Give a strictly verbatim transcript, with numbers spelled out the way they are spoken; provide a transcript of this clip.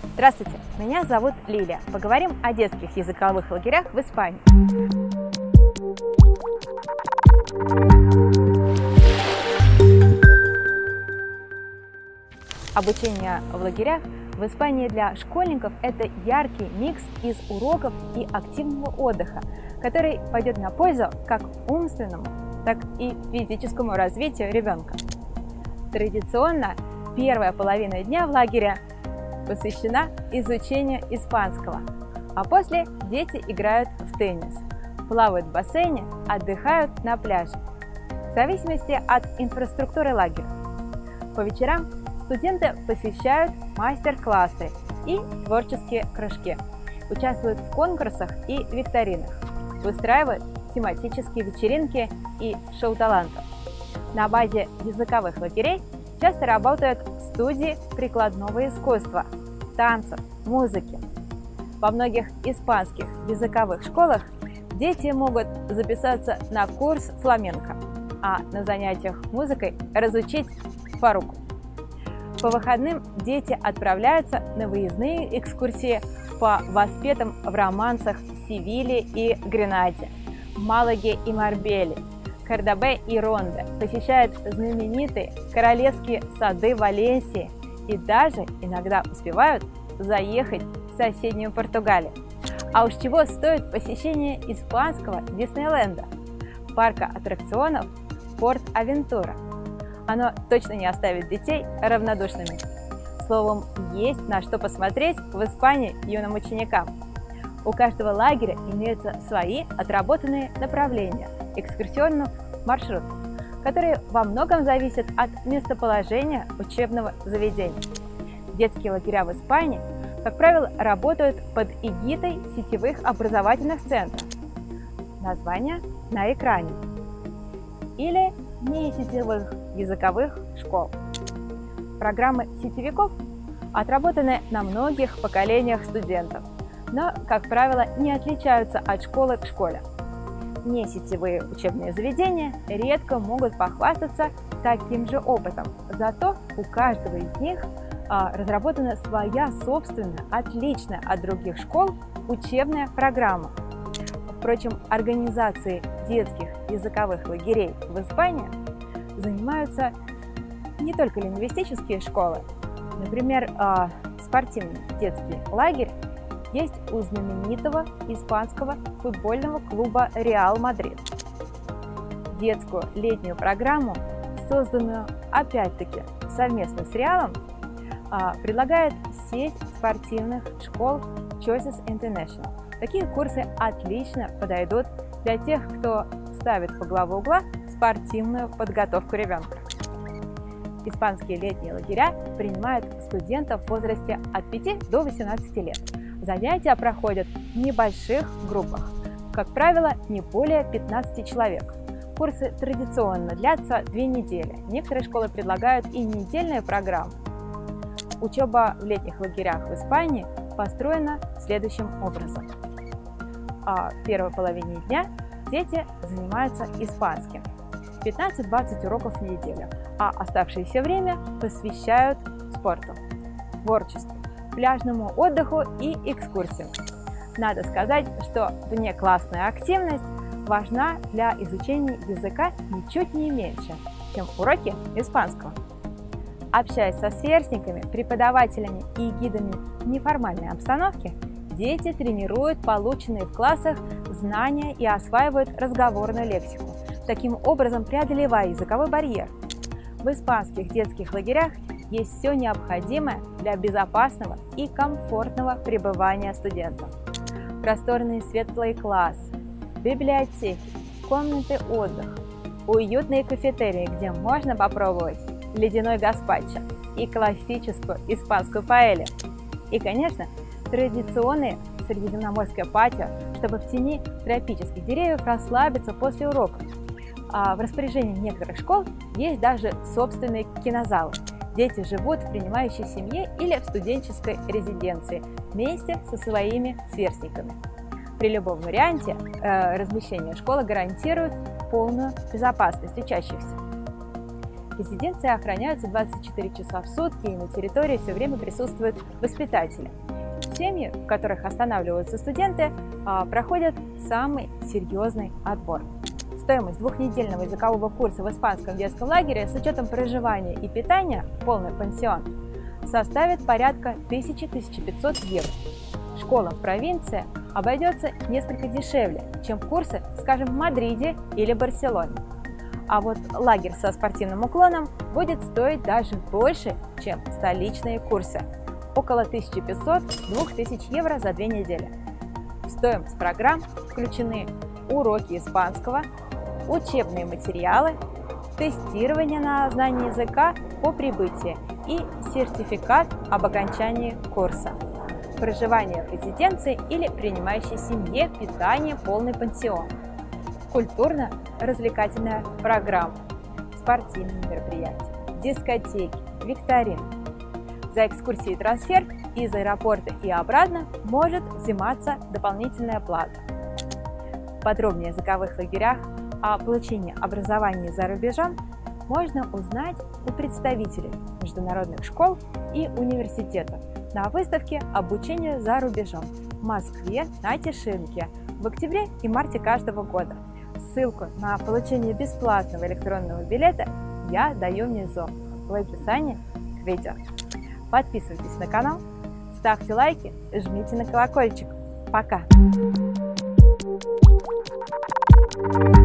Здравствуйте, меня зовут Лилия. Поговорим о детских языковых лагерях в Испании. Обучение в лагерях в Испании для школьников – это яркий микс из уроков и активного отдыха, который пойдет на пользу как умственному, так и физическому развитию ребенка. Традиционно первая половина дня в лагере посвящена изучению испанского, а после дети играют в теннис, плавают в бассейне, отдыхают на пляже, в зависимости от инфраструктуры лагеря. По вечерам студенты посещают мастер-классы и творческие кружки, участвуют в конкурсах и викторинах, устраивают тематические вечеринки и шоу талантов. На базе языковых лагерей часто работают студии прикладного искусства, танцев, музыки. Во многих испанских языковых школах дети могут записаться на курс фламенко, а на занятиях музыкой разучить фаруку. По выходным дети отправляются на выездные экскурсии по воспетым в романсах Севиле и Гренаде, Малаге и Марбеле, Кордобе и Ронде, посещают знаменитые королевские сады Валенсии и даже иногда успевают заехать в соседнюю Португалию. А уж чего стоит посещение испанского Диснейленда, парка аттракционов Порт-Авентура. Оно точно не оставит детей равнодушными. Словом, есть на что посмотреть в Испании юным ученикам. У каждого лагеря имеются свои отработанные направления экскурсионных маршрутов, которые во многом зависят от местоположения учебного заведения. Детские лагеря в Испании, как правило, работают под эгидой сетевых образовательных центров. Название на экране. Или несетевых языковых школ. Программы сетевиков отработаны на многих поколениях студентов, но, как правило, не отличаются от школы к школе. Несетевые учебные заведения редко могут похвастаться таким же опытом, зато у каждого из них а, разработана своя собственная, отличная от других школ учебная программа. Впрочем, организацией детских языковых лагерей в Испании занимаются не только лингвистические школы. Например, а, спортивный детский лагерь есть у знаменитого испанского футбольного клуба «Реал Мадрид». Детскую летнюю программу, созданную опять-таки совместно с «Реалом», предлагает сеть спортивных школ Choices International. Такие курсы отлично подойдут для тех, кто ставит во главу угла спортивную подготовку ребенка. Испанские летние лагеря принимают студентов в возрасте от пяти до восемнадцати лет. Занятия проходят в небольших группах, как правило, не более пятнадцати человек. Курсы традиционно длятся две недели. Некоторые школы предлагают и недельную программу. Учеба в летних лагерях в Испании построена следующим образом. В первой половине дня дети занимаются испанским, пятнадцать-двадцать уроков в неделю, а оставшееся время посвящают спорту, творчеству, пляжному отдыху и экскурсиям. Надо сказать, что внеклассная активность важна для изучения языка ничуть не меньше, чем уроки испанского. Общаясь со сверстниками, преподавателями и гидами в неформальной обстановке, дети тренируют полученные в классах знания и осваивают разговорную лексику, таким образом преодолевая языковой барьер. В испанских детских лагерях есть все необходимое для безопасного и комфортного пребывания студентов. Просторные светлые классы, библиотеки, комнаты отдыха, уютные кафетерии, где можно попробовать ледяной гаспачо и классическую испанскую паэлью. И, конечно, традиционное средиземноморское патио, чтобы в тени тропических деревьев расслабиться после уроков. А в распоряжении некоторых школ есть даже собственные кинозалы. Дети живут в принимающей семье или в студенческой резиденции вместе со своими сверстниками. При любом варианте э, размещения школа гарантирует полную безопасность учащихся. Резиденции охраняются двадцать четыре часа в сутки, и на территории все время присутствуют воспитатели. Семьи, в которых останавливаются студенты, проходят самый серьезный отбор. Стоимость двухнедельного языкового курса в испанском детском лагере с учетом проживания и питания, полный пансион, составит порядка тысячи — тысячи пятьсот евро. Школам в провинции обойдется несколько дешевле, чем курсы, скажем, в Мадриде или Барселоне. А вот лагерь со спортивным уклоном будет стоить даже больше, чем столичные курсы – около тысячи пятисот — двух тысяч евро за две недели. В стоимость программ включены уроки испанского, учебные материалы, тестирование на знание языка по прибытии и сертификат об окончании курса. Проживание в резиденции или принимающей семье, питание, полный пансион. Культурно-развлекательная программа, спортивные мероприятия, дискотеки, викторины. За экскурсии и трансфер из аэропорта и обратно может взиматься дополнительная плата. Подробнее о языковых лагерях, о получении образования за рубежом можно узнать у представителей международных школ и университетов на выставке «Обучение за рубежом» в Москве на Тишинке в октябре и марте каждого года. Ссылку на получение бесплатного электронного билета я даю внизу в описании к видео. Подписывайтесь на канал, ставьте лайки, жмите на колокольчик. Пока! Thank you.